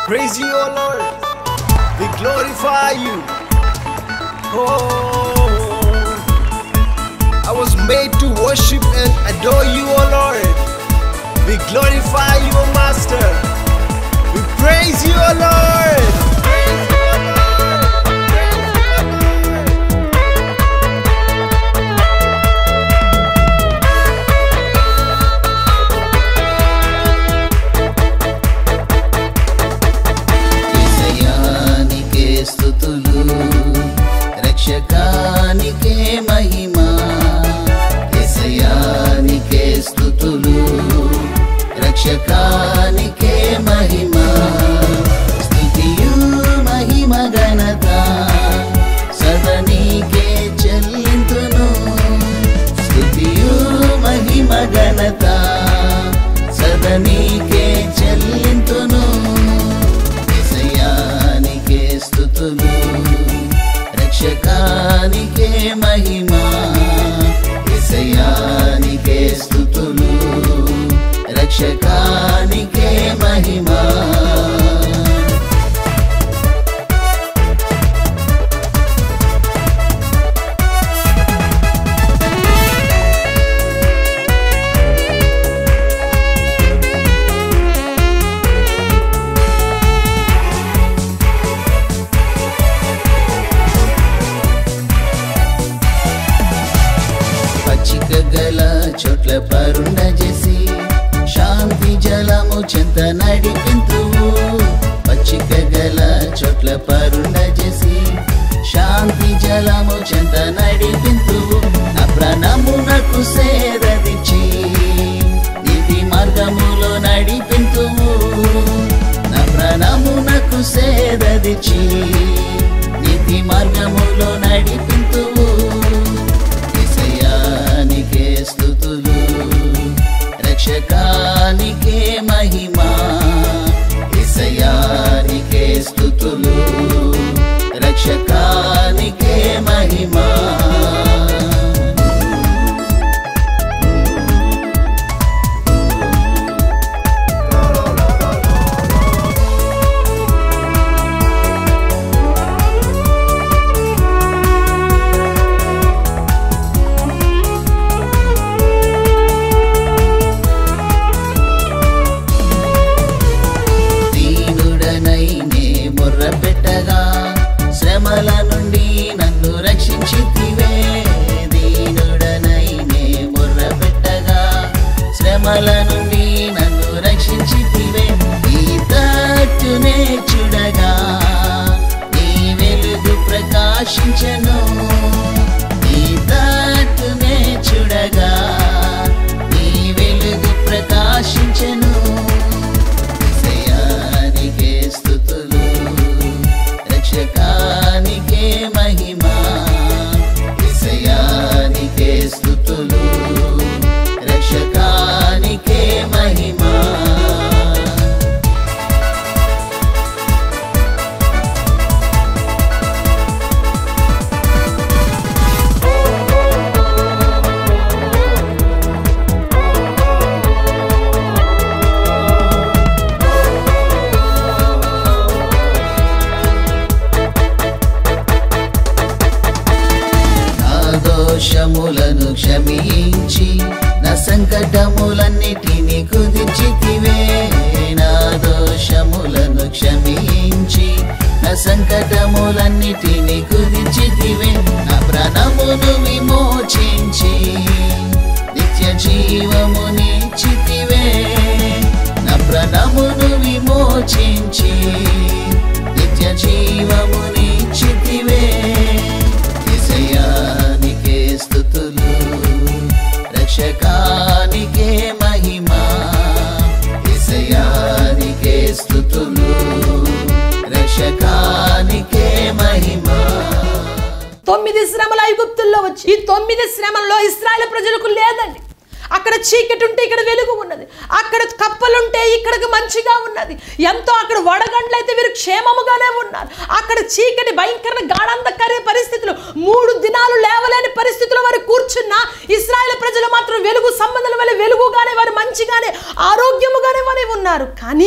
praise you, O Lord. We glorify you. Oh, I was made to worship and adore you, O Lord. We glorify you, O Master. We praise you, O Lord. Praise you, O Lord. Praise you, O యేసయ్యానికే స్తుతులు, రక్షకానికే మహిమ. యేసయ్యానికే స్తుతులు, రక్షకానికే మహిమ. స్తుతియు మహిమ ఘనత సదనీకే చెల్లింతును. స్తుతియు మహిమ ఘనత సదనీకే చెల్లింతును. యేసయ్యానికే స్తుతులు, రక్షకానికే మహిమ. యేసయ్యానికే స్తుతులు, రక్షకానికే మహిమ. పచ్చిక గల చోట్ల పరుండ చేసి శాంతి జలము చెంత నడిపింతువు. పచ్చిక గల చోట్ల పరుండ చేసి శాంతి జలము చెంత నడిపింతువు. నా ప్రాణమునకు సేదదిచ్చి నీతి మార్గములో నడిపింతువు. నా ప్రాణమునకు సేదదిచ్చి నీతి మార్గములో నడిపింతువు. యేసయ్యానికే స్తుతులు, రక్షకానికే మహిమ. యేసయ్యానికే స్తుతులు, రక్షకానికే మహిమ. పెట్టగా శ్రమల నుండి నన్ను రక్షించితివే. దీనుడనైనే మొర్ర పెట్టగా శ్రమల నుండి నన్ను రక్షించితివే. ఈ తట్టునే చూడగా నీ వెలుగు ప్రకాశించెను. ఈ తట్టునే చూడగా నీ వెలుగు ప్రకాశించెను. యేసయ్యానికే స్తుతులు, రక్షకానికే మహిమ. యేసయ్యానికే స్తుతులు, రక్షకానికే మహిమ. దోషములను క్షమించి నా సంకటములన్నిటిని కుదిర్చితివే. నా దోషములను క్షమించి నా సంకటములన్నిటిని కుదిర్చితివే. నా ప్రాణమును విమోచించి నిత్య జీవమునిచ్చితివే. నా ప్రాణమును విమోచించి నిత్య జీవమునిచ్చితివే. యేసయ్యానికే స్తుతులు, రక్షకానికే మహిమ. యేసయ్యానికే స్తుతులు, రక్షకానికే మహిమ. 9 శ్రమలు ఐగుప్తుల్లో వచ్చి ఈ 9 శ్రమల్లో ఇశ్రాయేలు ప్రజలకు లేదండి. అక్కడ చీకటి ఉంటే ఇక్కడ వెలుగు ఉన్నది, అక్కడ కప్పలుంటే ఇక్కడికి మంచిగా ఉన్నది. ఎంతో అక్కడ వడగండ్లైతే వీరు క్షేమముగానే ఉన్నారు. అక్కడ చీకటి భయంకర గాఢాంధకార పరిస్థితులు 3 దినాలు లేవలేని పరిస్థితుల్లో వారు కూర్చున్న ఇశ్రాయేలు ప్రజలు మాత్రం వెలుగు సంబంధం వల్ల వెలుగుగానే వారు మంచిగానే ఆరోగ్యముగానే వారు ఉన్నారు. కానీ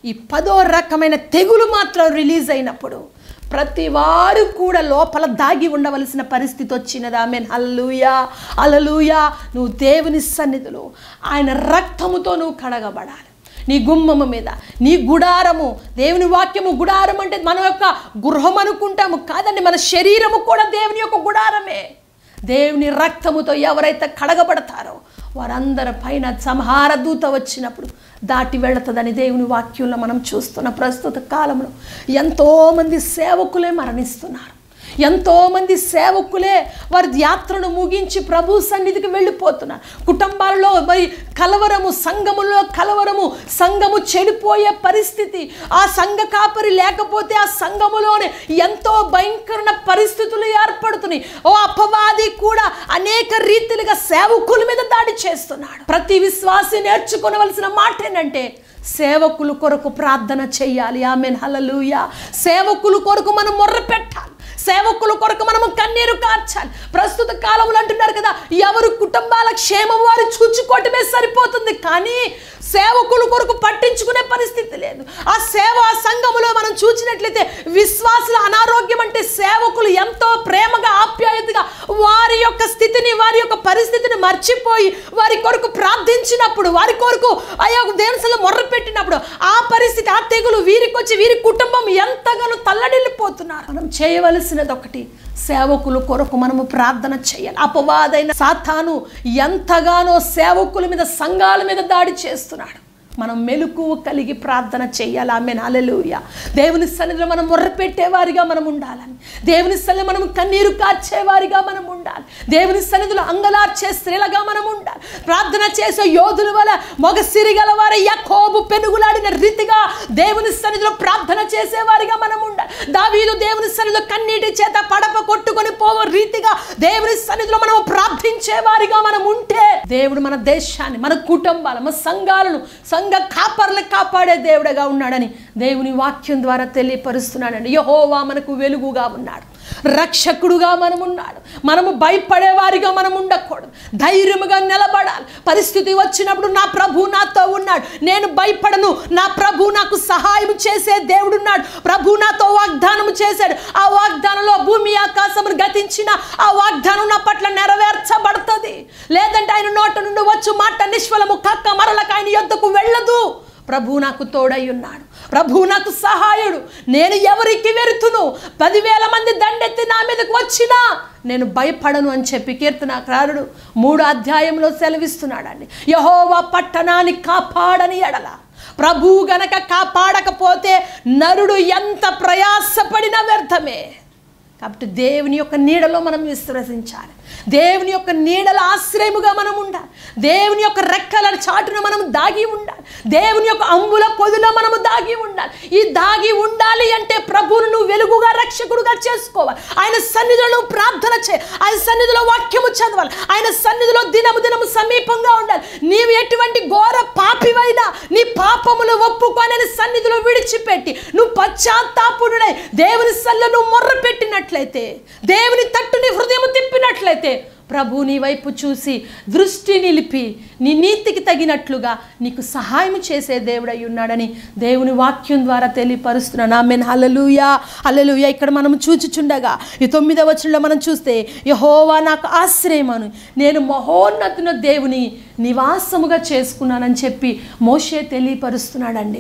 ఈ 10వ రకమైన తెగులు మాత్రం రిలీజ్ అయినప్పుడు ప్రతి వారు కూడా లోపల దాగి ఉండవలసిన పరిస్థితి వచ్చినది. ఆమేన్. హల్లెలూయా, హల్లెలూయా. నువ్వు దేవుని సన్నిధిలో ఆయన రక్తముతో నువ్వు కడగబడాలి. నీ గుమ్మము మీద నీ గుడారము, దేవుని వాక్యము గుడారం అంటే మన యొక్క గృహం అనుకుంటాము కాదండి, మన శరీరము కూడా దేవుని యొక్క గుడారమే. దేవుని రక్తముతో ఎవరైతే కడగబడతారో వారందరి పైన సంహార దూత వచ్చినప్పుడు దాటి వెళుతుందని దేవుని వాక్యంలో మనం చూస్తున్న ప్రస్తుత కాలంలో ఎంతోమంది సేవకులే మరణిస్తున్నారు. ఎంతోమంది సేవకులే వారి యాత్రను ముగించి ప్రభు సన్నిధికి వెళ్ళిపోతున్నారు. కుటుంబాలలో మరి కలవరము, సంఘములో కలవరము, సంఘము చెడిపోయే పరిస్థితి. ఆ సంఘ కాపరి లేకపోతే ఆ సంఘములోనే ఎంతో భయంకరమైన పరిస్థితులు ఏర్పడుతున్నాయి. ఓ అపవాది కూడా అనేక రీతిలుగా సేవకుల మీద దాడి చేస్తున్నాడు. ప్రతి విశ్వాసి నేర్చుకోవలసిన మాట ఏంటంటే సేవకుల కొరకు ప్రార్థన చేయాలి. ఆమేన్. హల్లెలూయా. సేవకుల కొరకు మనం మొర్ర పెట్టాలి. సేవకుల కొరకు మనము కన్నీరు కార్చాలి. ప్రస్తుత కాలంలో అంటున్నారు కదా, ఎవరు కుటుంబాల క్షేమం వారు చూచుకోవటమే సరిపోతుంది, కానీ సేవకుల కొరకు పట్టించుకునే పరిస్థితి లేదు. ఆ సంఘములో మనం చూసినట్లయితే విశ్వాసుల అనారోగ్యం అంటే సేవకులు ఎంతో ప్రేమగా ఆప్యాయతగా వారి యొక్క స్థితిని, వారి యొక్క పరిస్థితిని మర్చిపోయి వారి కొరకు ప్రార్థించినప్పుడు, వారి కొరకు అయ్యో దేవునిలో మొర్ర పెట్టినప్పుడు ఆ పరిస్థితి, ఆ తెగులు వీరికి వచ్చి వీరి కుటుంబం ఎంతగానో తల్లడిల్లిపోతున్నారు. మనం చేయవలసినది ఒకటి, సేవకుల కొరకు మనము ప్రార్థన చేయాలి. అపవాదైన సాతాను ఎంతగానో సేవకుల మీద, సంఘాల మీద దాడి చేస్తున్నాడు. మనం మెలకువ కలిగి ప్రార్థన చేయాలి. ఆమేన్. హల్లెలూయా. దేవుని సన్నిధిలో మనం మొర్రపెట్టేవారిగా మనం ఉండాలని, దేవుని సన్నిధిలో మనం కన్నీరు కార్చేవారిగా మనం ఉండాలి. దేవుని సన్నిధిలో అంగలార్చే స్త్రీలుగా మనం ఉండాలి. ప్రార్థన చేసే యోధుల వల్ల మొగ సిరిగల వారి యాకోబు పెనుగులాడిన రీతిగా దేవుని సన్నిధిలో ప్రార్థన చేసేవారిగా మనం ఉండాలి. దావీదు దేవుని సన్నిధిలో కన్నీటి చేత పడప కొట్టుకొని పోవ రీతిగా దేవుని సన్నిధిలో మనం ప్రార్థించేవారిగా మనం ఉంటే దేవుడు మన దేశాన్ని, మన కుటుంబాలు, మన సంఘాలను, సంఘ కాపర్లకు కాపాడే దేవుడుగా ఉన్నాడని దేవుని వాక్యం ద్వారా తెలియపరుస్తున్నాడండి. యెహోవా మనకు వెలుగుగా ఉన్నాడు, రక్షకుడుగా మనం ఉన్నాడు. మనము భయపడేవారిగా మనం ఉండకూడదు, ధైర్యముగా నిలబడాలి. పరిస్థితి వచ్చినప్పుడు నా ప్రభు నాతో ఉన్నాడు, నేను భయపడను, నా ప్రభు నాకు సహాయం చేసే దేవుడున్నాడు. ప్రభు నాతో వాగ్దానం చేశాడు, ఆ వాగ్దానంలో భూమి ఆకాశమును గతించిన ఆ వాగ్దానం నా పట్ల నెరవేర్చబడుతుంది. లేదంటే ఆయన నోట నుండి వచ్చు మాట నిష్ఫలము కాక మరలక ఆయన యొద్దకు వెళ్ళదు. ప్రభు నాకు తోడై ఉన్నాడు, ప్రభు నాకు సహాయుడు. నేను ఎవరికి వెరుతును? 10,000 మంది దండెత్తి నా మీదకు వచ్చినా నేను భయపడను అని చెప్పి కీర్తనకారుడు 3వ అధ్యాయంలో సెలవిస్తున్నాడండి. యెహోవా పట్టణాన్ని కాపాడని ఎడల, ప్రభు గనక కాపాడకపోతే నరుడు ఎంత ప్రయాసపడినా వ్యర్థమే. కాబట్టి దేవుని యొక్క నీడలో మనం విశ్వసించాలి. దేవుని యొక్క నీడల ఆశ్రయముగా మనం ఉండాలి. దేవుని యొక్క రెక్కల చాటున మనం దాగి ఉండాలి. దేవుని యొక్క అంబుల పొదిలో మనము దాగి ఉండాలి. ఈ దాగి ఉండాలి అంటే ప్రభువును నువ్వు వెలుగుగా, రక్షకుడుగా చేసుకోవాలి. ఆయన సన్నిధిలో నువ్వు ప్రార్థన చేయాలి, ఆయన సన్నిధిలో వాక్యము చదవాలి, ఆయన సన్నిధిలో దినము సమీపంగా ఉండాలి. నీవు ఎటువంటి ఘోర పాపివైనా నీ పాపములు ఒప్పుకొని సన్నిధిలో విడిచిపెట్టి నువ్వు పశ్చాత్తాపుడై దేవుని సన్నిధిలో నువ్వు మొర్ర పెట్టినట్లయితే, దేవుని తట్టు నీ హృదయం తిప్పినట్లయితే ప్రభు నీ వైపు చూసి దృష్టి నిలిపి నీ నీతికి తగినట్లుగా నీకు సహాయం చేసే దేవుడై ఉన్నాడని దేవుని వాక్యం ద్వారా తెలియపరుస్తున్నాను. ఆమేన్. హల్లెలూయా, హల్లెలూయా. ఇక్కడ మనం చూచుచుండగా ఈ 9వ వచనంలో మనం చూస్తే యెహోవా నాకు ఆశ్రయమను, నేను మహోన్నతుని దేవుని నివాసముగా చేసుకున్నానని చెప్పి మోషే తెలియపరుస్తున్నాడండి.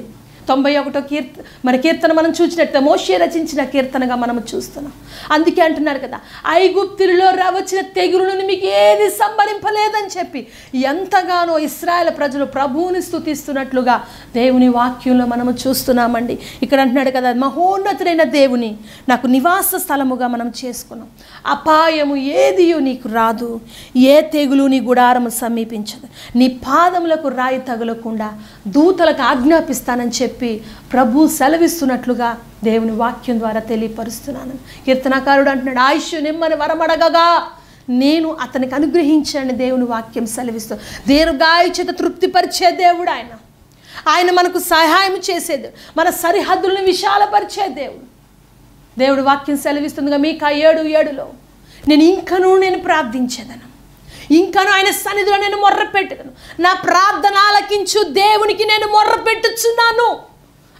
91వ కీర్తన మనం చూసినట్టు మోషే రచించిన కీర్తనగా మనం చూస్తున్నాం. అందుకే అంటున్నారు కదా, ఐగుప్తులో వచ్చిన తెగులును మీకు ఏది సంభరింపలేదని చెప్పి ఎంతగానో ఇశ్రాయేలు ప్రజలు ప్రభువుని స్తుతిస్తున్నట్లుగా దేవుని వాక్యంలో మనము చూస్తున్నామండి. ఇక్కడ అంటున్నాడు కదా, మహోన్నతుడైన దేవుని నాకు నివాస స్థలముగా మనం చేసుకున్నాం. అపాయము ఏదియో నీకు రాదు, ఏ తెగులు నీ గుడారము సమీపించదు, నీ పాదములకు రాయి తగులకుండా దూతలకు ఆజ్ఞాపిస్తానని చెప్పి ప్రభు సెలవిస్తున్నట్లుగా దేవుని వాక్యం ద్వారా తెలియపరుస్తున్నాను. కీర్తనకారుడు అంటున్నాడు, ఆయుష్ నిమ్మని వరమడగగా నేను అతనికి అనుగ్రహించాను. దేవుని వాక్యం సెలవిస్తూ దీర్ఘాయు చేత తృప్తిపరిచే దేవుడు ఆయన. ఆయన మనకు సహాయం చేసేది, మన సరిహద్దులను విశాలపరిచే దేవుడు. దేవుడు వాక్యం సెలవిస్తుందిగా మీకా 7:7లో నేను ప్రార్థించేదను, ఇంకను ఆయన సన్నిధిలో నేను మొర్ర పెట్టేదను, నా ప్రార్థన ఆలకించు దేవునికి నేను మొర్ర పెట్టుచున్నాను.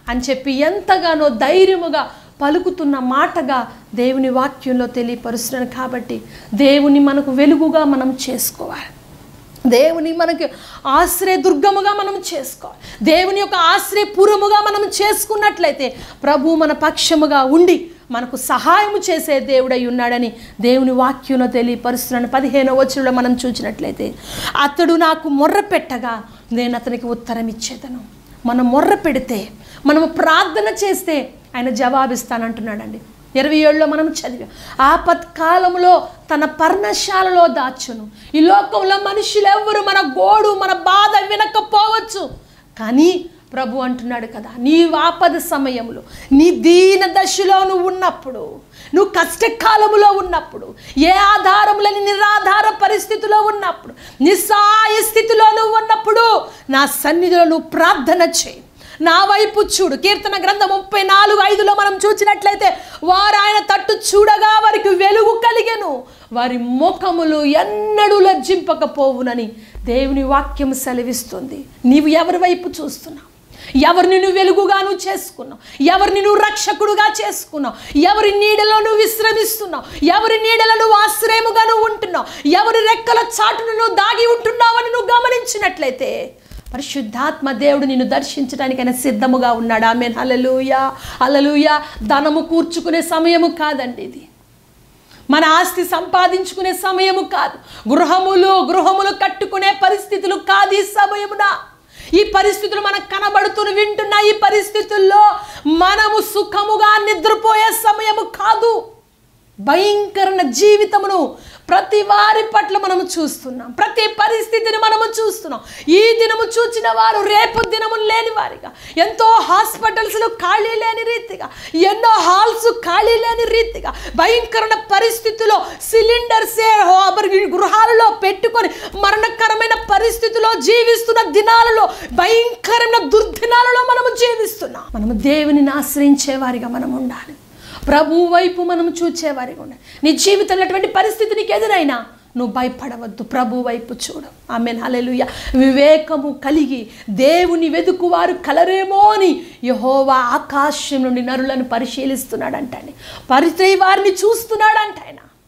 అని చెప్పి ఎంతగానో ధైర్యముగా పలుకుతున్న మాటగా దేవుని వాక్యంలో తెలియపరుస్తున్నాను. కాబట్టి దేవుని మనకు వెలుగుగా మనం చేసుకోవాలి. దేవుని మనకి ఆశ్రయదుర్గముగా మనం చేసుకోవాలి. దేవుని యొక్క ఆశ్రయపురముగా మనం చేసుకున్నట్లయితే ప్రభు మన పక్షముగా ఉండి మనకు సహాయము చేసే దేవుడై ఉన్నాడని దేవుని వాక్యంలో తెలియపరుస్తున్నాను. 15వ వచనంలో మనం చూసినట్లయితే, అతడు నాకు మొర్ర పెట్టగా నేను అతనికి ఉత్తరం ఇచ్చేదను. మనం మొర్ర పెడితే, మనము ప్రార్థన చేస్తే ఆయన జవాబిస్తానంటున్నాడండి. 27లో మనం చదివాం, ఆపత్కాలంలో తన పర్ణశాలలో దాచును. ఈ లోకంలో మనుషులు ఎవరు మన గోడు మన బాధ వినకపోవచ్చు, కానీ ప్రభు అంటున్నాడు కదా, నీ ఆపద సమయంలో, నీ దీన దశలో నువ్వు ఉన్నప్పుడు, నువ్వు కష్టకాలములో ఉన్నప్పుడు, ఏ ఆధారం లేని నిరాధార పరిస్థితిలో ఉన్నప్పుడు, నిస్సహాయ స్థితిలో నువ్వు ఉన్నప్పుడు నా సన్నిధిలో నువ్వు ప్రార్థన చేయి, నా వైపు చూడు. కీర్తన గ్రంథం 34:5లో మనం చూసినట్లయితే, వారు ఆయన తట్టు చూడగా వారికి వెలుగు కలిగెను, వారి ముఖములు ఎన్నడూ లజ్జింపకపోవునని దేవుని వాక్యం సెలవిస్తుంది. నీవు ఎవరి వైపు చూస్తున్నావు? ఎవరిని నువ్వు వెలుగుగా నువ్వు చేసుకున్నావు? ఎవరిని నువ్వు రక్షకుడుగా చేసుకున్నావు? ఎవరి నీడలో నువ్వు విశ్రమిస్తున్నావు? ఎవరి నీడలో నువ్వు ఆశ్రయముగా నువ్వు ఉంటున్నావు? ఎవరి రెక్కల చాటును నువ్వు దాగి ఉంటున్నావని నువ్వు గమనించినట్లయితే పరిశుద్ధాత్మ దేవుడు నిన్ను దర్శించడానికి ఆయన సిద్ధముగా ఉన్నాడు. ఆమేన్. హల్లెలూయా, హల్లెలూయా. ధనము కూర్చుకునే సమయము కాదండి ఇది. మన ఆస్తి సంపాదించుకునే సమయము కాదు. గృహములు కట్టుకునే పరిస్థితులు కాదు ఈ సమయమున. ఈ పరిస్థితులు మనకు కనబడుతున్న వింటున్న ఈ పరిస్థితుల్లో మనము సుఖముగా నిద్రపోయే సమయము కాదు. భయంకరమైన జీవితమును ప్రతి వారి పట్ల మనము చూస్తున్నాం. ప్రతి పరిస్థితిని మనము చూస్తున్నాం. ఈ దినము చూచిన వారు రేపు దినము లేని వారిగా, ఎంతో హాస్పిటల్స్లో ఖాళీ లేని రీతిగా, ఎన్నో హాల్స్ ఖాళీ లేని రీతిగా, భయంకరమైన పరిస్థితుల్లో సిలిండర్సే గృహాలలో పెట్టుకొని మరణకరమైన పరిస్థితిలో జీవిస్తున్న దినాలలో, భయంకరమైన దుర్దినాలలో మనము జీవిస్తున్నాం. మనము దేవునిని ఆశ్రయించే వారిగా మనం ఉండాలి. ప్రభు వైపు మనం చూచేవారిగా ఉండాలి. నీ జీవితంలో అటువంటి పరిస్థితి నీకు ఎదురైనా నువ్వు భయపడవద్దు, ప్రభు వైపు చూడు. ఆమేన్. హల్లెలూయా. వివేకము కలిగి దేవుని వెదుకువారు కలరేమో అని యెహోవా ఆకాశం నుండి నరులను పరిశీలిస్తున్నాడంటండి. వారిని చూస్తున్నాడంట.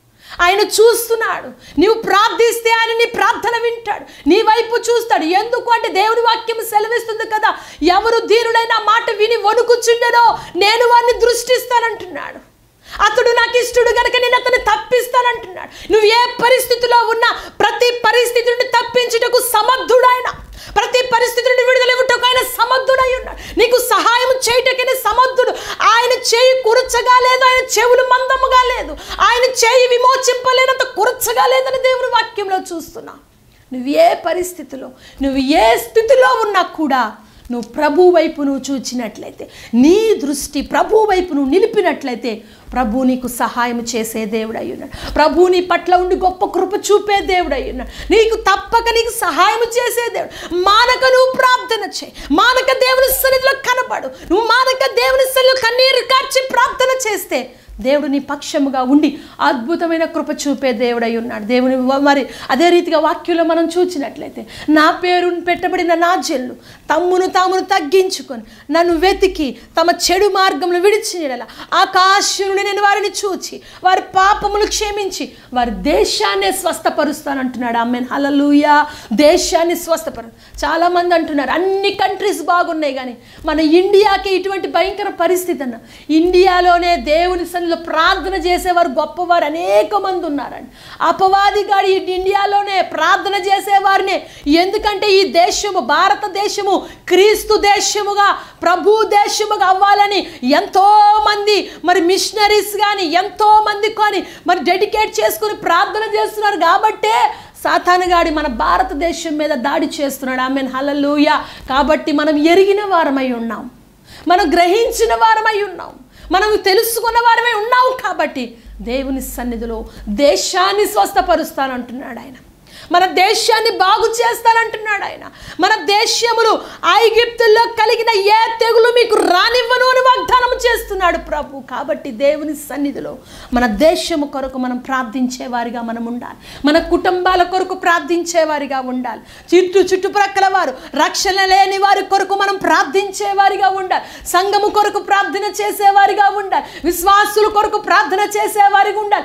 ఆయన చూస్తున్నాడు. నీవు ప్రార్థిస్తే ఆయన నీ ప్రార్థన వింటాడు, నీ వైపు చూస్తాడు. ఎందుకు అంటే దేవుని వాక్యం సెలవిస్తుంది కదా, ఎవరు దీనుడైన మాట విని వణుకుచుండెనో నేను వారిని దృష్టిస్తానంటున్నాడు. అతడు నాకు ఇష్టడు కనుక నేను అతన్ని తప్పిస్తానంటున్నాడు. నువ్వు ఏ పరిస్థితిలో ఉన్నా ప్రతి పరిస్థితి నుండి తప్పించుటకు సమర్థుడైన, ప్రతి పరిస్థితి నుండి విడుదల ఇవ్వటకు ఆయన సమర్థుడై ఉన్నాడు. నీకు సహాయం చేయటకైనా సమర్థుడు. ఆయన చేయి కురచగా లేదు, ఆయన చెవులు మందముగా లేదు, ఆయన చేయి విమోచింపలేనంత కురచగా లేదని దేవుని వాక్యంలో చూస్తున్నా. నువ్వు ఏ పరిస్థితిలో, నువ్వు ఏ స్థితిలో ఉన్నా కూడా నువ్వు ప్రభు వైపు నువ్వు చూచినట్లయితే, నీ దృష్టి ప్రభు వైపు నువ్వు నిలిపినట్లయితే ప్రభు నీకు సహాయం చేసే దేవుడై ఉన్నాడు. ప్రభు నీ పట్ల ఉండి గొప్ప కృప చూపే దేవుడై ఉన్నాడు. నీకు తప్పక నీకు సహాయం చేసే దేవుడు. మానక నువ్వు ప్రార్థన చేయి, మానక దేవుని సన్నిధిలో కనబడు. నువ్వు మానక దేవుని సన్నిధిలో కన్నీరు కార్చి ప్రార్థన చేస్తే దేవుడు నీ పక్షముగా ఉండి అద్భుతమైన కృప చూపే దేవుడై ఉన్నాడు. దేవుని మరి అదే రీతిగా వాక్యంలో మనం చూసినట్లయితే, నా పేరును పెట్టబడిన నా జనులు తమ్మును తామును తగ్గించుకొని నన్ను వెతికి తమ చెడు మార్గములు విడిచినలా ఆకాశం నుండి నేను వారిని చూచి వారి పాపములు క్షమించి వారి దేశాన్ని స్వస్థపరుస్తానంటున్నాడు. ఆమేన్. హల్లెలూయా. దేశాన్ని స్వస్థపరు. చాలామంది అంటున్నారు అన్ని కంట్రీస్ బాగున్నాయి, కానీ మన ఇండియాకి ఇటువంటి భయంకర పరిస్థితి అన్న. ఇండియాలోనే దేవుని సన్నిధిలో ప్రార్థన చేసేవారు గొప్పవారు అనేక మంది ఉన్నారండి. అపవాదిగాడు ఇండియాలోనే ప్రార్థన చేసేవారినే. ఎందుకంటే ఈ దేశము, భారతదేశము క్రీస్తు దేశముగా, ప్రభు దేశముగా అవ్వాలని ఎంతో మంది మరి మిషనరీస్ కానీ ఎంతో మంది కానీ మరి డెడికేట్ చేసుకుని ప్రార్థన చేస్తున్నారు. కాబట్టే సాతానుగాడి మన భారతదేశం మీద దాడి చేస్తున్నాడు. ఆమేన్. హల్లెలూయా. కాబట్టి మనం ఎరిగిన వారమై ఉన్నాం, మనం గ్రహించిన వారమై ఉన్నాం, మనం తెలుసుకున్న వారమై ఉన్నాం. కాబట్టి దేవుని సన్నిధిలో దేశాన్ని స్వస్థపరుస్తానంటున్నాడు ఆయన. మన దేశాన్ని బాగు చేస్తానంటున్నాడు ఆయన. మన దేశములు ఐగుప్తుల్లో కలిగిన ఏ తెగులు మీకు రానివ్వను అని వాగ్దానం చేస్తున్నాడు ప్రభు. కాబట్టి దేవుని సన్నిధిలో మన దేశము కొరకు మనం ప్రార్థించేవారిగా మనం ఉండాలి. మన కుటుంబాల కొరకు ప్రార్థించేవారిగా ఉండాలి. చుట్టుప్రక్కల వారు రక్షణ లేని వారి కొరకు మనం ప్రార్థించేవారిగా ఉండాలి. సంఘము కొరకు ప్రార్థన చేసేవారిగా ఉండాలి. విశ్వాసుల కొరకు ప్రార్థన చేసేవారిగా ఉండాలి.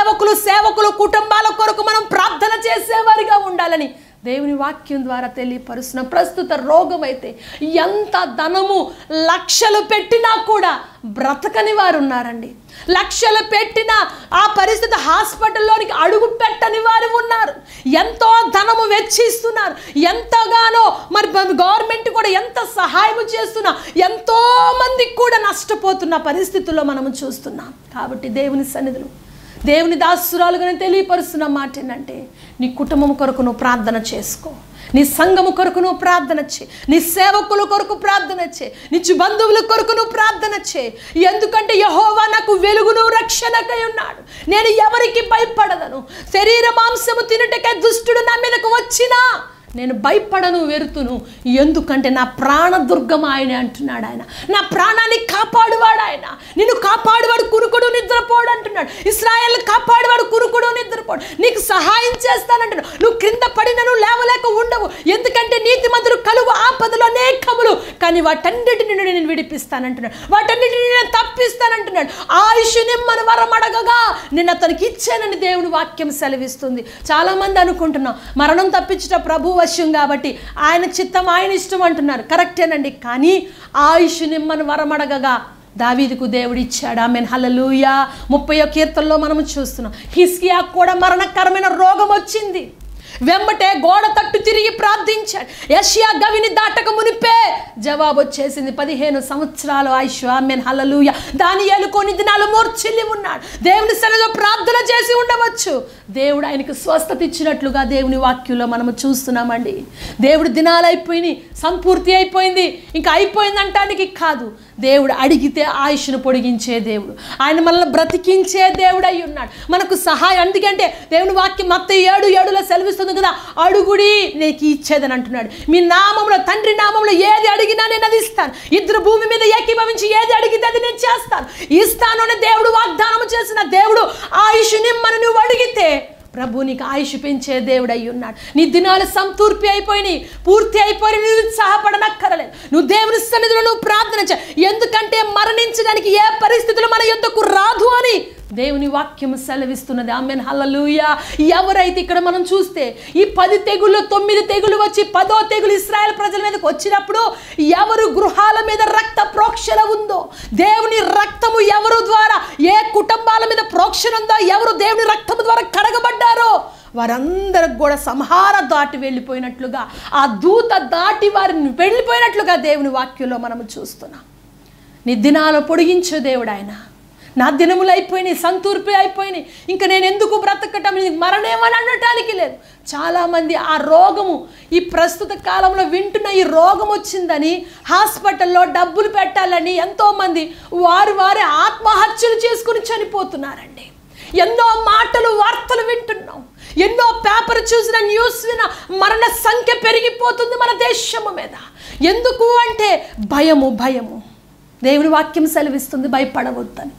సేవకులు కుటుంబాల కొరకు మనం ప్రార్థన చేసేవారిగా ఉండాలని దేవుని వాక్యం ద్వారా తెలియపరుస్తున్న ప్రస్తుత రోగం అయితే ఎంత ధనము లక్షలు పెట్టినా కూడా బ్రతకని వారు ఉన్నారండి. లక్షలు పెట్టిన ఆ పరిస్థితి హాస్పిటల్లోనికి అడుగు పెట్టని వారు ఉన్నారు. ఎంతో ధనము వెచ్చిస్తున్నారు, ఎంతగానో మరి గవర్నమెంట్ కూడా ఎంత సహాయం చేస్తున్నా ఎంతో మందికి కూడా నష్టపోతున్న పరిస్థితుల్లో మనము చూస్తున్నాం. కాబట్టి దేవుని సన్నిధిలో దేవుని దాసురాలుగా తెలియపరుస్తున్న మాట ఏంటంటే, నీ కుటుంబం కొరకు నువ్వు ప్రార్థన చేసుకో, నీ సంఘము కొరకు నువ్వు ప్రార్థన చే, నీ సేవకుల కొరకు ప్రార్థన చే, నీ బంధువుల కొరకు నువ్వు ప్రార్థన చే. ఎందుకంటే యెహోవా నాకు వెలుగును రక్షణకై ఉన్నాడు, నేను ఎవరికి భయపడదను. శరీర మాంసము తినుటకై దుష్టుడు నా మీదకు వచ్చినా నేను భయపడను, వెరుతును. ఎందుకంటే నా ప్రాణదుర్గం ఆయనే అంటున్నాడు ఆయన. నా ప్రాణాన్ని కాపాడువాడు ఆయన. నిన్ను కాపాడువాడు కురుకుడు నిద్రపోడు అంటున్నాడు. ఇశ్రాయేల్ కాపాడువాడు కురుకుడు నిద్రపోడు. నీకు సహాయం చేస్తానంటున్నాడు. నువ్వు క్రింద పడినను లేవలేక ఉండవు. ఎందుకంటే నీతిమంతులు కలుగు ఆపదలు అనేకములు, కానీ వాటన్నిటిని నేను విడిపిస్తానంటున్నాడు. వాటన్నిటిని నేను తప్పిస్తానంటున్నాడు. ఆయుష్ నిమ్మని వరం అడగగా నేను అతనికి ఇచ్చానని దేవుని వాక్యం సెలవిస్తుంది. చాలా మంది అనుకుంటున్నాం మరణం తప్పించుట ప్రభు వశం కాబట్టి ఆయన చిత్తం ఆయన ఇష్టం అంటున్నారు. కరెక్టేనండి. కానీ ఆయుష్ నిమ్మని వరం అడగగా దావీదుకు దేవుడు ఇచ్చాడు. Amen hallelujah. 30వ కీర్తనలో మనము చూస్తున్నాం, హిజ్కియా కూడా మరణకరమైన రోగం వచ్చింది. వెంబటే గోడ తట్టు తిరిగి ప్రార్థించాడు. యెషయా గవిని దాటక మునిపే జవాబు వచ్చేసింది. 15 సంవత్సరాలు ఆయుష్. ఆమేన్ హల్లెలూయా. దానియేలు కొన్ని దినాలు మూర్ఛిల్లి ఉన్నాడు. దేవుని సన్నిధిలో ప్రార్థన చేసి ఉండవచ్చు. దేవుడు ఆయనకు స్వస్థత ఇచ్చినట్లుగా దేవుని వాక్యంలో మనము చూస్తున్నామండి. దేవుడు దినాలు అయిపోయినాయి, సంపూర్తి అయిపోయింది, ఇంకా అయిపోయింది అంటానికి కాదు. దేవుడు అడిగితే ఆయుష్ను పొడిగించే దేవుడు, ఆయన మనల్ని బ్రతికించే దేవుడు అయి ఉన్నాడు. మనకు సహాయం. అందుకంటే దేవుని వాక్యం మత్తయి 7:7లో సెలవిస్తుంది కదా, అడుగుడి నీకు ఇచ్చేదని అంటున్నాడు. మీ నామంలో, తండ్రి నామంలో ఏది అడిగినా నేను అది ఇస్తాను. ఇద్దరు భూమి మీద ఏకీభవించి ఏది అడిగితే అది నేను చేస్తాను, ఇస్తాను అని దేవుడు వాగ్దానం చేసిన దేవుడు. ఆయుష్ నిమ్మని నువ్వు అడిగితే ప్రభు నీకు ఆయుష్ పెంచే దేవుడు అయి ఉన్నాడు. నీ దినాలు సంతూర్తి అయిపోయినాయి, పూర్తి అయిపోయి నువ్వు ఉత్సాహపడనక్కరలేదు. నువ్వు దేవుని సన్నిధిలో నువ్వు ప్రార్థన చేయి. ఎందుకంటే మరణించడానికి ఏ పరిస్థితులు మన యొద్దకు రాదు అని దేవుని వాక్యం సెలవిస్తున్నది. ఆమేన్ హల్లెలూయా. ఎవరైతే ఇక్కడ మనం చూస్తే ఈ 10 తెగుళ్ళు 9 తెగులు వచ్చి 10వ తెగులు ఇశ్రాయేల్ ప్రజల మీదకి వచ్చినప్పుడు ఎవరు గృహాల మీద రక్త ప్రోక్షణ ఉందో, దేవుని రక్తము ఎవరు ద్వారా ఏ కుటుంబాల మీద ప్రోక్షణ ఉందో, ఎవరు దేవుని రక్తము ద్వారా కడగబడ్డారో వారందరికి కూడా సంహార దాటి వెళ్ళిపోయినట్లుగా, ఆ దూత దాటి వారిని వెళ్ళిపోయినట్లుగా దేవుని వాక్యంలో మనము చూస్తున్నాం. నీ దినాలు పొడిగించే దేవుడు ఆయన. నా దినములు అయిపోయినాయి, సంతూర్పు అయిపోయినాయి, ఇంకా నేను ఎందుకు బ్రతకటం, మరణేమని అనటానికి లేదు. చాలామంది ఆ రోగము, ఈ ప్రస్తుత కాలంలో వింటున్న ఈ రోగం వచ్చిందని హాస్పిటల్లో డబ్బులు పెట్టాలని ఎంతోమంది వారి ఆత్మహత్యలు చేసుకుని చనిపోతున్నారండి. ఎన్నో మాటలు, వార్తలు వింటున్నాం, ఎన్నో పేపర్ చూసిన, న్యూస్ విన మరణ సంఖ్య పెరిగిపోతుంది మన దేశము మీద. ఎందుకు అంటే భయము. దేవుని వాక్యం సెలవిస్తుంది భయపడవద్దని.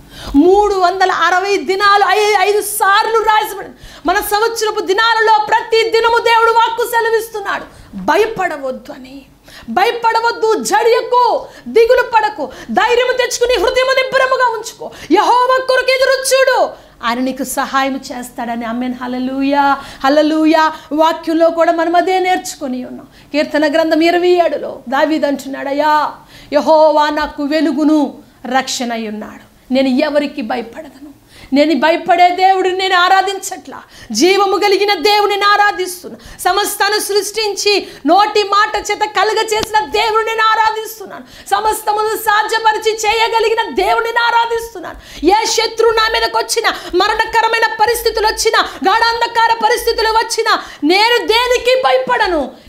360 దినాలు 5 సార్లు రాయబడింది. మన సంవత్సరపు దినాలలో ప్రతి దినము దేవుడు వాక్కు సెలవిస్తున్నాడు భయపడవద్దు అని. భయపడవద్దు, జడియకు, దిగులు పడకు, ధైర్యం తెచ్చుకుని హృదయం నిబ్బరముగా ఉంచుకో. యెహోవా కొరకు ఎదురు చూడు, ఆయన నీకు సహాయం చేస్తాడని. ఆమేన్ హల్లెలూయా. హల్లెలూయా. వాక్యంలో కూడా మనం అదే నేర్చుకొని ఉన్నాం. కీర్తన గ్రంథం 27లో దావీదు అంటున్నాడు, అయ్యా యెహోవా నాకు వెలుగును రక్షణ అయి ఉన్నాడు, నేను ఎవరికి భయపడదను. నేను భయపడే దేవుడిని నేను ఆరాధించట్లా, జీవము కలిగిన దేవుడిని ఆరాధిస్తున్నా. సమస్తాను సృష్టించి నోటి మాట చేత కలుగ చేసిన దేవుడిని నేను ఆరాధిస్తున్నాను. సమస్తమును సాధ్యపరిచి చేయగలిగిన దేవుడిని ఆరాధిస్తున్నాను. ఏ శత్రువు నా మీదకి వచ్చినా, మరణకరమైన పరిస్థితులు వచ్చినా, గాఢాంధకార పరిస్థితులు వచ్చినా నేను దేనికి భయపడను.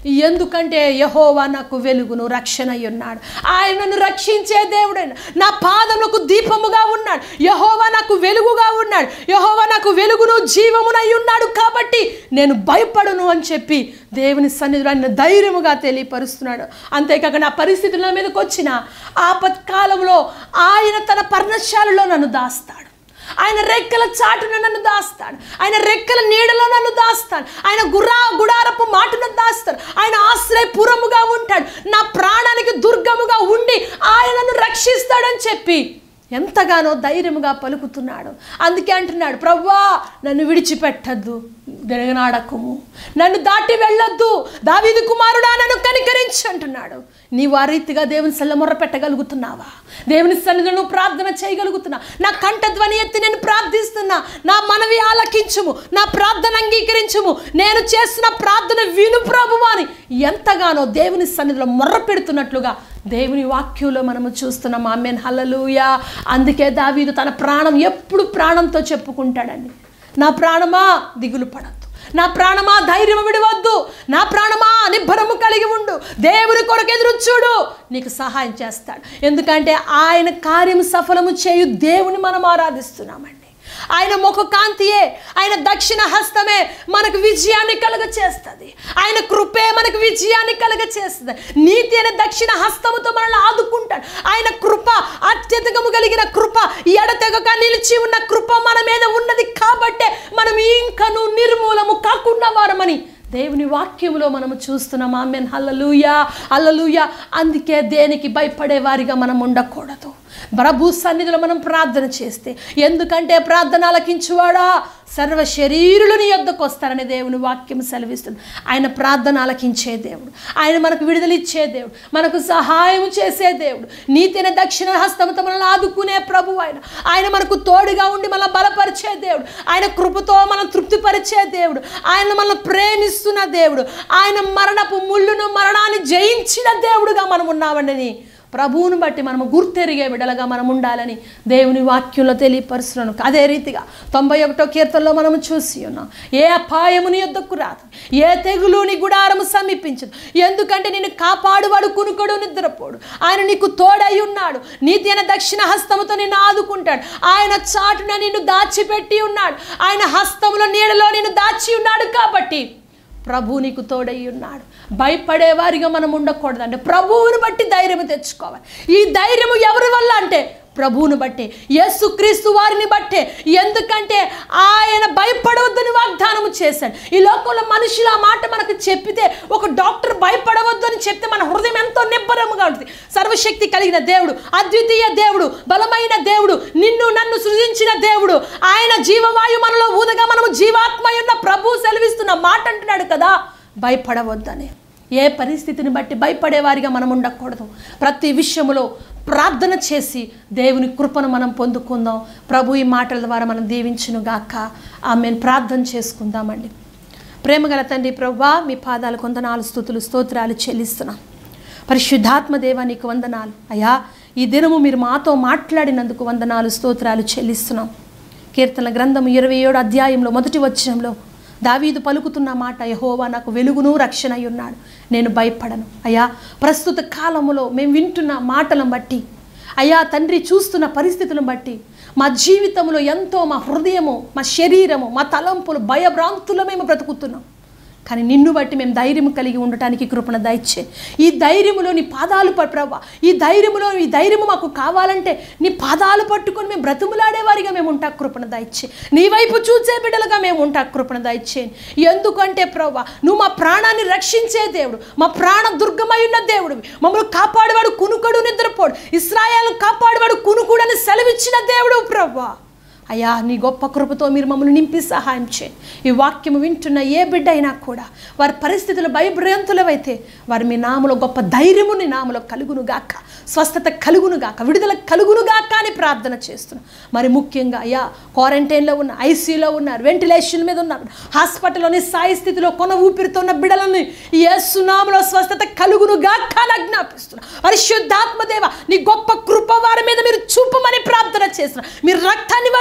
ఎందుకంటే యెహోవా నాకు వెలుగును రక్షణ ఉన్నాడు. ఆయనను రక్షించే దేవుడైన నా పాదములకు దీపముగా ఉన్నాడు. యెహోవా నాకు వెలుగుగా ఉన్నాడు. యెహోవా నాకు వెలుగును జీవమునై ఉన్నాడు కాబట్టి నేను భయపడను అని చెప్పి దేవుని సన్నిధిలో ఆయన ధైర్యముగా తెలియపరుస్తున్నాడు. అంతేకాక నా పరిస్థితుల మీదకి వచ్చిన ఆపత్కాలంలో ఆయన తన పర్ణశాలలో నన్ను దాస్తాడు. ఆయన రెక్కల చాటున నన్ను దాస్తాడు. ఆయన రెక్కల నీడలో నన్ను దాస్తాడు. ఆయన గుడారపు మాటున దాస్తాడు. ఆయన ఆశ్రయపురముగా ఉంటాడు. నా ప్రాణానికి దుర్గముగా ఉండి ఆయనను రక్షిస్తాడని చెప్పి ఎంతగానో ధైర్యముగా పలుకుతున్నాడు. అందుకే అంటున్నాడు, ప్రభువా నన్ను విడిచిపెట్టద్దు, గడగనాడకము, నన్ను దాటి వెళ్ళొద్దు, దావీదు కుమారుడా నన్ను కనికరించు అంటున్నాడు. నీవు ఆ రీతిగా దేవుని సల్ల మొర్ర పెట్టగలుగుతున్నావా? దేవుని సన్నిధిలో నువ్వు ప్రార్థన చేయగలుగుతున్నా? నా కంఠధ్వని ఎత్తి నేను ప్రార్థిస్తున్నా, నా మనవి ఆలకించుము, నా ప్రార్థన అంగీకరించుము, నేను చేస్తున్న ప్రార్థన విను ప్రభువా అని ఎంతగానో దేవుని సన్నిధిలో మొర్ర పెడుతున్నట్లుగా దేవుని వాక్యంలో మనము చూస్తున్నాం. ఆమేన్, హల్లెలూయా. అందుకే దావీదు తన ప్రాణం ఎప్పుడు ప్రాణంతో చెప్పుకుంటాడండి, నా ప్రాణమా దిగులు పడద్దు, నా ప్రాణమా ధైర్యం విడవద్దు, నా ప్రాణమా నిబ్బరము కలిగి ఉండు, దేవుని కొరకు ఎదురు చూడు, నీకు సహాయం చేస్తాడు. ఎందుకంటే ఆయన కార్యం సఫలము చేయు దేవుని మనం ఆరాధిస్తున్నామండి. ఆయన ముఖ కాంతియే, ఆయన దక్షిణ హస్తమే మనకు విజయాన్ని కలుగ చేస్తుంది. ఆయన కృపే మనకు విజయాన్ని కలుగ చేస్తుంది. నీతి అనే దక్షిణ హస్తముతో మనల్ని ఆదుకుంటాడు. ఆయన కృప అత్యధికము కలిగిన కృప, ఎడతెగక నిలిచి ఉన్న కృప మన మీద ఉన్నది కాబట్టే మనం ఇంకను నిర్మూలము కాకుండా వారమని దేవుని వాక్యములో మనము చూస్తున్నాం. ఆమేన్, హల్లెలూయా, హల్లెలూయా. అందుకే దేనికి భయపడే వారిగా మనం ఉండకూడదు. ప్రభు సన్నిధిలో మనం ప్రార్థన చేస్తే, ఎందుకంటే ప్రార్థన ఆలకించువాడా సర్వ శరీరులని యొద్దకు వస్తారని దేవుని వాక్యం సెలవిస్తుంది. ఆయన ప్రార్థన ఆలకించే దేవుడు, ఆయన మనకు విడుదలిచ్చే దేవుడు, మనకు సహాయం చేసే దేవుడు, నీతిన దక్షిణ హస్తముతో మనల్ని ఆదుకునే ప్రభు ఆయన మనకు తోడుగా ఉండి మనల్ని బలపరిచే దేవుడు, ఆయన కృపతో మనం తృప్తిపరిచే దేవుడు, ఆయన మనల్ని ప్రేమిస్తున్న దేవుడు, ఆయన మరణపు ముళ్ళును మరణాన్ని జయించిన దేవుడుగా మనం ఉన్నామండి. ప్రభువును బట్టి మనము గుర్తెరిగే బిడ్డలుగా మనం ఉండాలని దేవుని వాక్యంలో తెలియపరుస్తున్నాను. అదే రీతిగా 91వ కీర్తనలో మనము చూసి ఉన్నాం, ఏ అపాయముని యొద్దకు రాదు, ఏ తెగులు నీ గుడారము సమీపించదు, ఎందుకంటే నిన్ను కాపాడువాడు కునుకడు నిద్రపోడు, ఆయన నీకు తోడై ఉన్నాడు, నీతి అయిన దక్షిణ హస్తముతో నిన్ను ఆదుకుంటాడు, ఆయన చాటున నిన్ను దాచిపెట్టి ఉన్నాడు, ఆయన హస్తములో నీడలో నిన్ను దాచి ఉన్నాడు కాబట్టి ప్రభు నీకు తోడై ఉన్నాడు. భయపడే వారిగా మనం ఉండకూడదు. అంటే ప్రభువుని బట్టి ధైర్యం తెచ్చుకోవాలి. ఈ ధైర్యము ఎవరి వల్ల అంటే ప్రభువుని బట్టే, యేసుక్రీస్తు వారిని బట్టే. ఎందుకంటే ఆయన భయపడవద్దని వాగ్దానము చేశాడు. ఈ లోకంలో మనుషులు ఆ మాట మనకు చెప్పితే, ఒక డాక్టర్ భయపడవద్దు అని చెప్తే మన హృదయం ఎంతో నిబ్బరముగా ఉంటుంది. సర్వశక్తి కలిగిన దేవుడు, అద్వితీయ దేవుడు, బలమైన దేవుడు, నిన్ను నన్ను సృజించిన దేవుడు, ఆయన జీవవాయు మనలో ఊదగా మనము జీవాత్మ ఉన్న ప్రభు సెలవిస్తున్న మాట అంటున్నాడు కదా, భయపడవద్దని. ఏ పరిస్థితిని బట్టి భయపడేవారిగా మనం ఉండకూడదు. ప్రతి విషయంలో ప్రార్థన చేసి దేవుని కృపను మనం పొందుకుందాం. ప్రభు ఈ మాటల ద్వారా మనం దీవించునుగాక. ఆమేన్. ప్రార్థన చేసుకుందామండి. ప్రేమగల తండ్రి ప్రభువా, మీ పాదాలకు వందనాలు, స్తుతులు, స్తోత్రాలు చెల్లిస్తున్నాం. పరిశుద్ధాత్మ దేవా నీకు వందనాలు అయ్యా. ఈ దినము మీరు మాతో మాట్లాడినందుకు వందనాలు, స్తోత్రాలు చెల్లిస్తున్నాం. కీర్తనల గ్రంథము 27వ అధ్యాయంలో 1వ వచనంలో దావీదు పలుకుతున్న మాట, యెహోవా నాకు వెలుగును రక్షణ ఉన్నాడు, నేను భయపడను. అయ్యా, ప్రస్తుత కాలంలో మేము వింటున్న మాటలను బట్టి, అయ్యా తండ్రి చూస్తున్న పరిస్థితులను బట్టి మా జీవితంలో ఎంతో, మా హృదయము, మా శరీరము, మా తలంపులు భయభ్రాంతులు మేము బ్రతుకుతున్నాం. కానీ నిన్ను బట్టి మేము ధైర్యం కలిగి ఉండటానికి కృపణ దయచే. ఈ ధైర్యములో నీ పాదాలు ప్రభా, ఈ ధైర్యము మాకు కావాలంటే నీ పాదాలు పట్టుకొని మేము బ్రతుములాడేవారిగా మేము ఉంటా కృపణ దయచే. నీ వైపు చూసే బిడ్డలుగా మేము ఉంటా కృపణ దయచే. ఎందుకంటే ప్రభా, నువ్వు మా ప్రాణాన్ని రక్షించే దేవుడు, మా ప్రాణ దుర్గమై ఉన్న దేవుడు, మమ్మల్ని కాపాడేవాడు కునుకడు నిద్రపోడు, ఇశ్రాయేలును కాపాడేవాడు కునుకుడని సెలవిచ్చిన దేవుడు ప్రభా. అయ్యా, నీ గొప్ప కృపతో మీరు మమ్మల్ని నింపి సహాయం చేయండి. ఈ వాక్యము వింటున్న ఏ బిడ్డ అయినా కూడా వారి పరిస్థితులు భయభ్రాంతులవైతే వారి మీ నామలో గొప్ప ధైర్యము నీ నామలో కలుగునుగాక, స్వస్థత కలుగునుగాక, విడుదల కలుగునుగాక అని ప్రార్థన చేస్తున్నాం. మరి ముఖ్యంగా అయ్యా, క్వారంటైన్లో ఉన్న, ఐసీయూలో ఉన్నారు, వెంటిలేషన్ మీద ఉన్నారు, హాస్పిటల్లోని సాయి స్థితిలో కొన ఊపిరితో ఉన్న బిడ్డలని యేసు నామములో స్వస్థత కలుగునుగాక అని ఆజ్ఞాపిస్తున్నాం. పరిశుద్ధాత్మ దేవ, నీ గొప్ప కృప వారి మీద మీరు చూపమని ప్రార్థన చేస్తున్నాం. మీరు రక్తాన్ని వారి మీద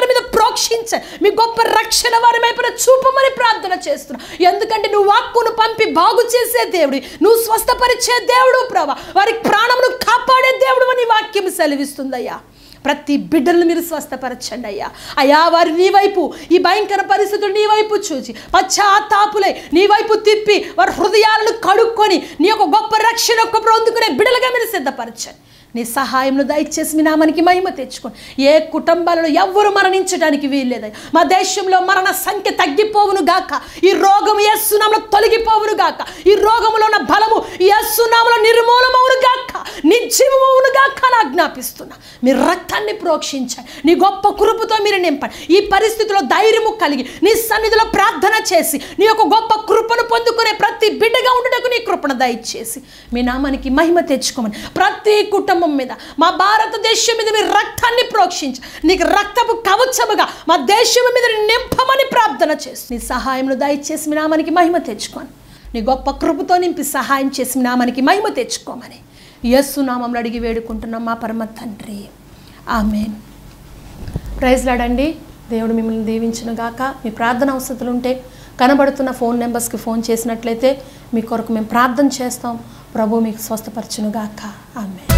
ప్రోక్షించండి. మీ గొప్ప రక్షణ వారి వైపున చూపమని ప్రార్థన చేస్తున్నా. ఎందుకంటే నువ్వు వాక్కును పంపి బాగు చేసే దేవుడు, నువ్వు స్వస్థపరిచే దేవుడు ప్రభా. వారి ప్రాణమును కాపాడే దేవుడు అని వాక్యం సెలవిస్తుందయ్యా. ప్రతి బిడ్డలను మీరు స్వస్థపరచండి అయ్యా. అయ్యా వారు నీ వైపు, ఈ భయంకర పరిస్థితులు నీ వైపు చూచి పశ్చాత్తాపులై నీ వైపు తిప్పి వారి హృదయాలను కడుక్కొని నీ యొక్క గొప్ప రక్షణ పొందుకునే బిడ్డలుగా మీరు సిద్ధపరచండి. నీ సహాయంను దయచేసి మీ నామానికి మహిమ తెచ్చుకోండి. ఏ కుటుంబాలలో ఎవ్వరు మరణించడానికి వీల్లేదయ్యా. మా దేశంలో మరణ సంఖ్య తగ్గిపోవును గాక. ఈ రోగం యేసు నామములో తొలగిపోవును గాక. ఈ రోగములో ఉన్న బలము యేసు నామములో నిర్మూలమవును గాక, నిర్జీవమవును గాక అని ఆజ్ఞాపిస్తున్నా. మీ రక్తాన్ని ప్రోక్షించండి. నీ గొప్ప కృపతో మీరు నింపండి. ఈ పరిస్థితిలో ధైర్యము కలిగి నీ సన్నిధిలో ప్రార్థన చేసి నీ యొక్క గొప్ప కృపను పొందుకునే ప్రతి బిడ్డగా ఉండటకు నీ కృపను దయచేసి మీ నామానికి మహిమ తెచ్చుకోమని ప్రతి కుటుంబం మీద, మా భారతదేశం మీద మీరు రక్తాన్ని ప్రోక్షించి నీకు రక్తపు కవచముగా మా దేశం మీద నింపమని ప్రార్థన చేసి నీ సహాయంలో దయచేసి మీ నామానికి మహిమ తెచ్చుకోండి. నీ గొప్ప కృపతో నింపి సహాయం చేసి మీ నామానికి మహిమ తెచ్చుకోమని యేసు నామములో అడిగి వేడుకుంటున్నాం మా పరమ తండ్రి. ఆమేన్. Praise Lord. దేవుడు మిమ్మల్ని దీవించును గాక. మీ ప్రార్థన అవసరాలు ఉంటే కనబడుతున్న ఫోన్ నెంబర్స్కి ఫోన్ చేసినట్లయితే మీ కొరకు మేము ప్రార్థన చేస్తాం. ప్రభు మీకు స్వస్థపరచును గాక. ఆమేన్.